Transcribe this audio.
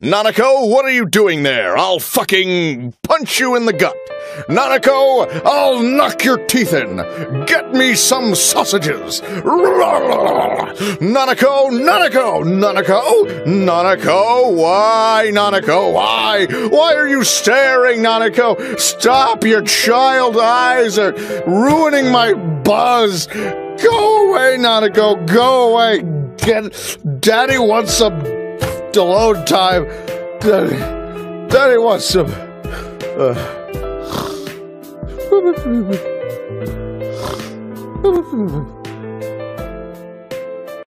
Nanakoooo, what are you doing there? I'll fucking punch you in the gut. Nanakoooo, I'll knock your teeth in. Get me some sausages. Nanakoooo, Nanakoooo, Nanakoooo, Nanakoooo, why, Nanakoooo, why? Why are you staring, Nanakoooo? Stop, your child eyes are ruining my buzz. Go away, Nanakoooo, go away. Daddy wants some alone time. Daddy wants some.